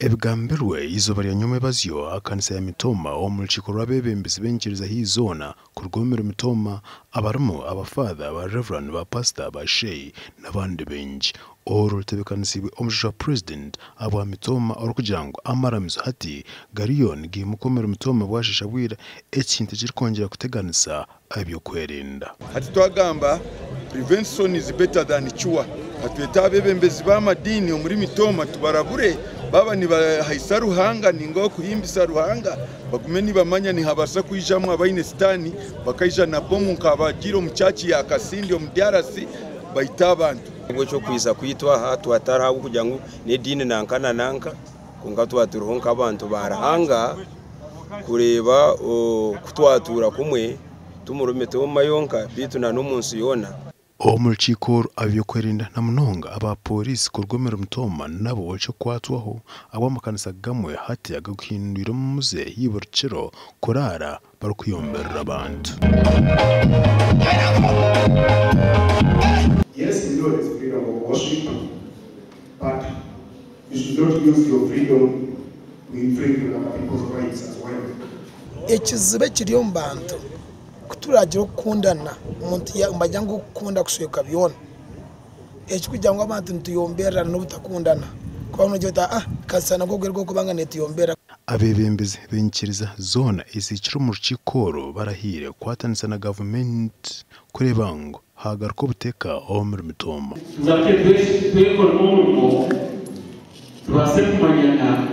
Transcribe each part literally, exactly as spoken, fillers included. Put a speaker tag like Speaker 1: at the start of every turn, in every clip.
Speaker 1: Abeebembezi izuba rya nyuma bazyo akanisa ya Mitooma omulukiko lw'Abeebembezi b'enyikiriza hiizona ku rugomero Mitooma abarimo abafadha ba reverend ba pastor ba sheyi n'abandi bengi oro rutebekanisiibwe omushusha president abwa Mitooma okugira ngu amaramizo hati gariyo nigimukomero Mitooma bwashisha bwira ekintu kirikongera kuteganisa ebyokwerinda.
Speaker 2: Hati twagamba prevention is better than cure. Hatweta Abeebembezi b'amadini omuri Mitooma tubarabure baba ni bahisa ruhanga ningo kuhimbisa ruhanga bagume ni bamanya ni habasa kuijamwe abaine stani bakaija na bomu nkabagiro muchachi ya Kasindi omdiarasi baita abantu
Speaker 3: ngo cyo kwisa kwitwa hatu atara kugira ngo ne dini nankana nanka kungatwa turonka abantu barahanga kureba kutwatura kumwe tumurumetoma yonka bitu na n'umunsi yona
Speaker 1: omulukiko abyokwerinda na munonga aba polisi ku rugomero Mitooma nabo cyo kwatwaho abo amakanisa gamwe hati agakuhindura muze yiburukiro kurara barukuyomberera abantu.
Speaker 4: Yes, we know it's freedom of worship, but you should not use your freedom to infringe on other people's rights as well.
Speaker 5: Ekizibe kiri mu bantu kuturagira okukundana omuntu yambajja ngo okukunda kusweka byona ekikugira ngo abantu ntuyomberera n'obutakundana kuba nojota ah kasana go gergo kubanga netuyombera.
Speaker 1: Abeebembezi b'enyikiriza zona izikiro mu rukikoro barahire kwatanisa na government kureba ngo hagaruka obuteka omuri Mitooma.
Speaker 6: Tuzake twekora omurimo tubase kumanyana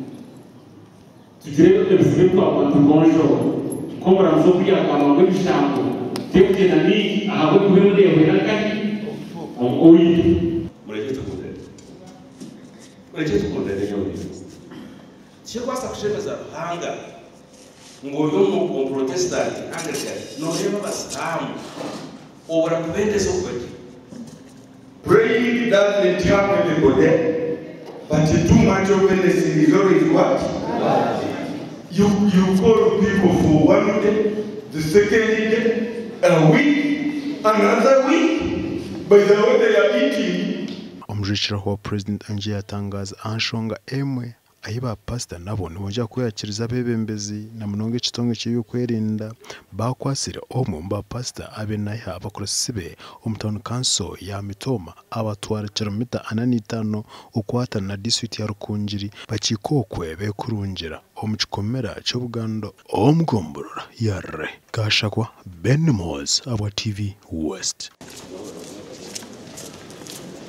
Speaker 6: tugire ebizibu twabantu bonjo komora nzokuya kwamagwe bishambo tekugenda niki ahabwe kubemure yabwerakati oyi
Speaker 7: mureke tukunde mureke tukunde n'enyoni kikwasa kushemeza ruhanga ngo yo mu protestant Anglican no reba basamu obora kubendeza okwetu.
Speaker 4: Praying doesn't help everybody, but too much of anything is always what? You, you call people for one day, the second day, a week, another week, by the way they are eating.
Speaker 1: Omujishira wa president anje yatangaza anshonga emwe ayiba pastor nabo nibonja kuyakiriza Abeebembezi na munonga ekitongo cy'yokwerinda bakwasire omwe mba pastor abe naye abakurasibe omutano kanso ya Mitooma abatwara kilomita ananitano ukwata na district ya Rukungiri bakikokwe bekurungira omukikomera cy'Obugando omugomborora yarre gashakwa Ben Moz abwa T V West.